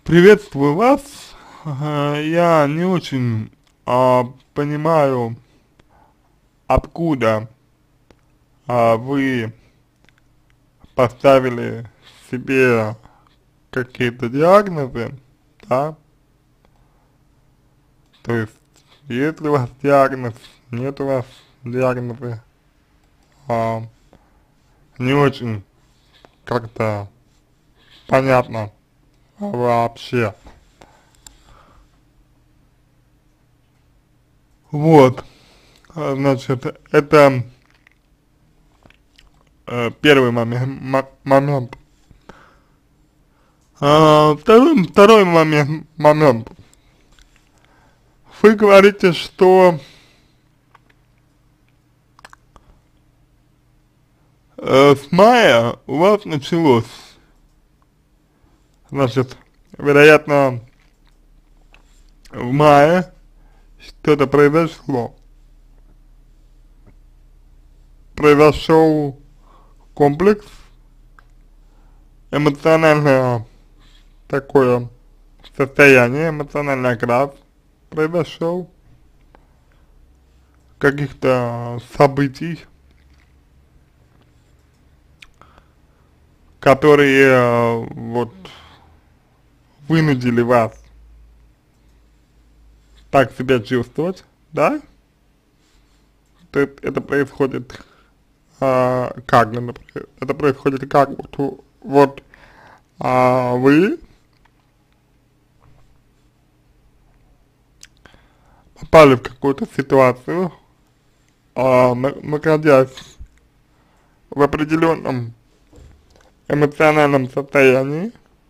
Приветствую вас. Я не очень понимаю, откуда вы поставили себе какие-то диагнозы, да? То есть, есть ли у вас диагноз, нет у вас диагноза. А, не очень как-то понятно вообще. Вот, значит, это первый момент. Второй момент. Вы говорите, что с мая у вас началось, значит, вероятно, в мае что-то произошло. Произошел комплекс, эмоциональное такое состояние, эмоциональный окрас произошел, каких-то событий, которые вот вынудили вас так себя чувствовать, да? Это происходит как, например, это происходит как, вот вы попали в какую-то ситуацию, находясь в определенном эмоциональном состоянии,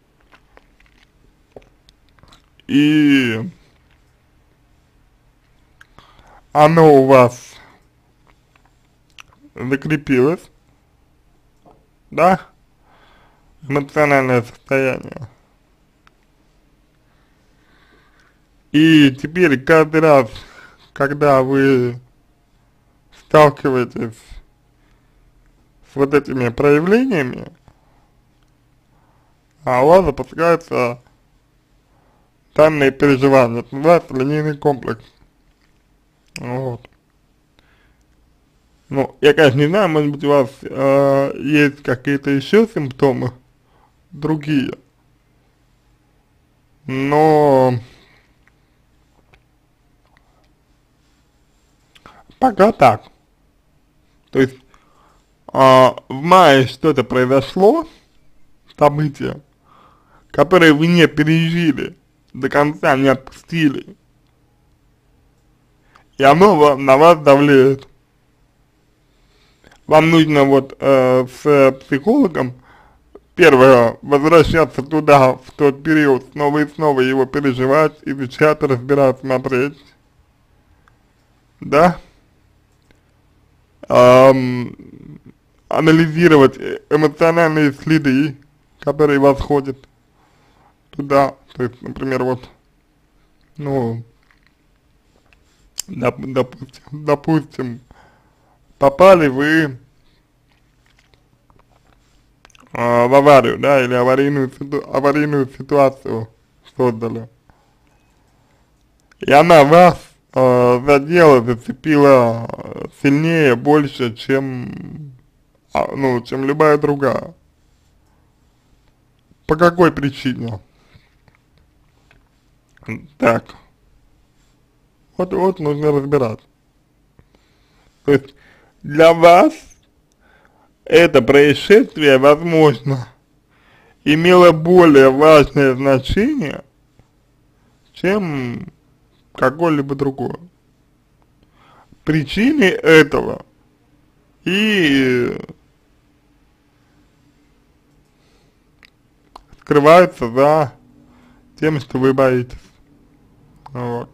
и оно у вас закрепилось, да, эмоциональное состояние. И теперь каждый раз, когда вы сталкиваетесь с вот этими проявлениями, у вас запускается данные переживания, это называется линейный комплекс. Вот. Ну, я, конечно, не знаю, может быть, у вас есть какие-то еще симптомы, другие, но пока так. То есть, в мае что-то произошло, событие, которое вы не пережили, до конца не отпустили, и оно на вас давлеет. Вам нужно вот с психологом, первое, возвращаться туда, в тот период, снова и снова его переживать, изучать, разбирать, смотреть, да, анализировать эмоциональные следы, которые восходят туда, то есть, например, вот, ну, допустим, попали вы в аварию, да, или аварийную ситуацию создали, и она вас задела, зацепила сильнее, больше, чем, ну, чем любая другая. По какой причине? Так, вот нужно разбирать. То есть для вас это происшествие, возможно, имело более важное значение, чем какое-либо другое. Причины этого и скрываются за тем, что вы боитесь. Вот.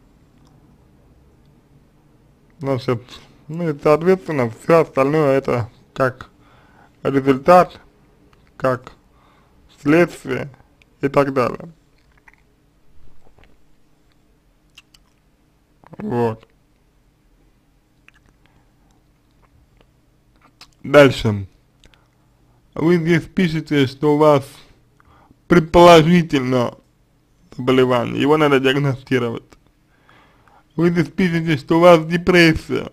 Значит, ну и соответственно все остальное это как результат, как следствие и так далее. Вот. Дальше. Вы здесь пишете, что у вас предположительно заболевание, его надо диагностировать. Вы здесь пишете, что у вас депрессия,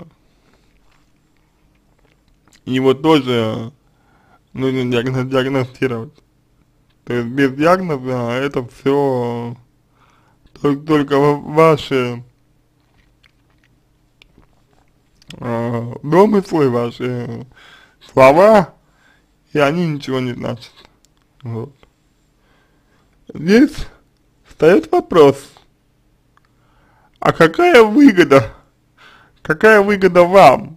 его тоже нужно диагностировать. То есть без диагноза это все только ваши домыслы, ваши слова, и они ничего не значат. Вот. Здесь встает вопрос, а какая выгода вам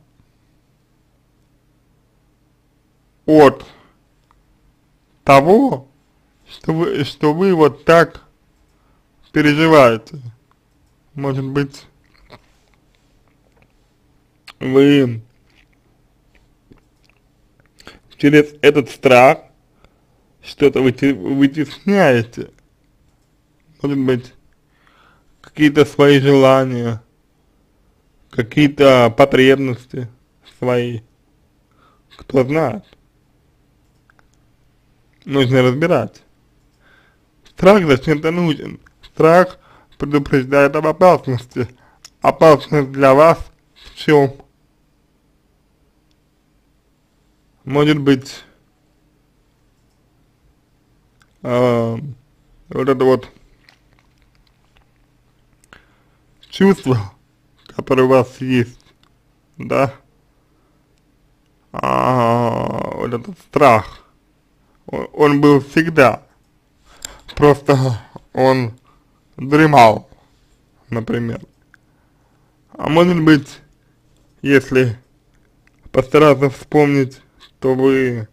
от того, что вы вот так переживаете? Может быть, вы через этот страх что-то вытесняете, может быть, какие-то свои желания, какие-то потребности свои, кто знает. Нужно разбирать. Страх зачем-то нужен. Страх предупреждает об опасности. Опасность для вас в чем? Может быть, вот это вот чувство, которое у вас есть, да, вот этот страх, он был всегда, просто он дремал, например. А может быть, если постараться вспомнить, то вы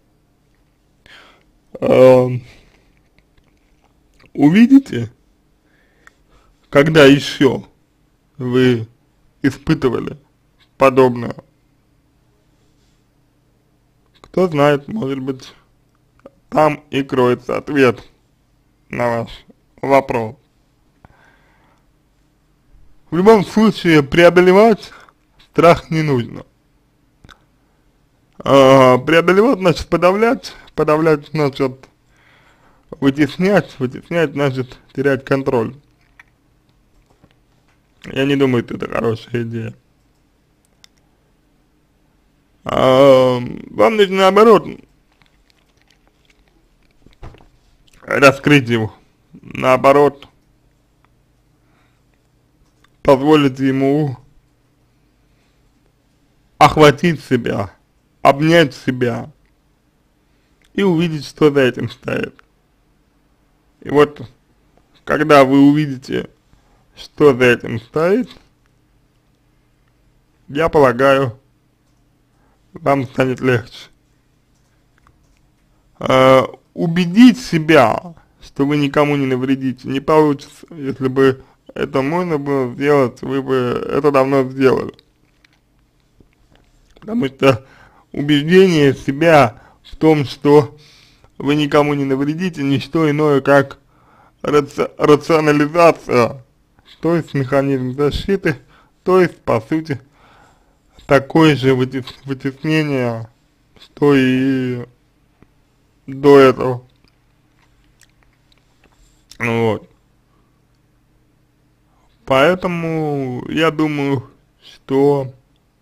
увидите, когда еще вы испытывали подобное. Кто знает, может быть, там и кроется ответ на ваш вопрос. В любом случае, преодолевать страх не нужно. Преодолевать значит подавлять, подавлять значит вытеснять, вытеснять значит терять контроль. Я не думаю, что это хорошая идея. Вам нужно наоборот раскрыть его, наоборот позволить ему охватить себя, обнять себя и увидеть, что за этим стоит. И вот, когда вы увидите, что за этим стоит, я полагаю, вам станет легче. Убедить себя, что вы никому не навредите, не получится. Если бы это можно было сделать, вы бы это давно сделали. Потому что убеждение себя в том, что вы никому не навредите, не что иное, как рационализация, то есть механизм защиты, то есть, по сути, такое же вытеснение, что и до этого. Вот. Поэтому я думаю, что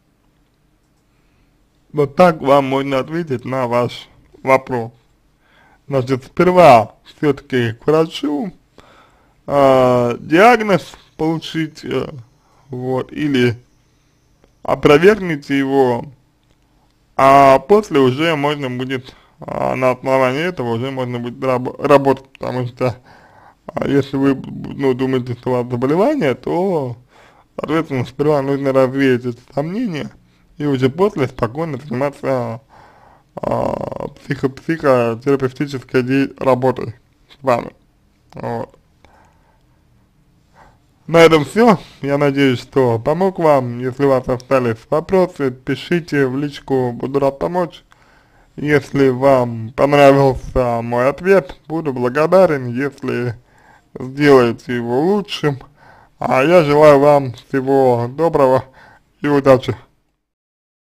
вот так вам можно ответить на ваш вопрос. Значит, сперва все-таки к врачу, диагноз получить, вот, или опровергните его, а после уже можно будет, на основании этого уже можно будет работать, потому что если вы, ну, думаете, что у вас заболевание, то, соответственно, сперва нужно развеять эти сомнения и уже после спокойно заниматься психотерапевтической работой с вами. Вот. На этом все. Я надеюсь, что помог вам. Если у вас остались вопросы, пишите в личку, буду рад помочь. Если вам понравился мой ответ, буду благодарен, если сделаете его лучшим. А я желаю вам всего доброго и удачи.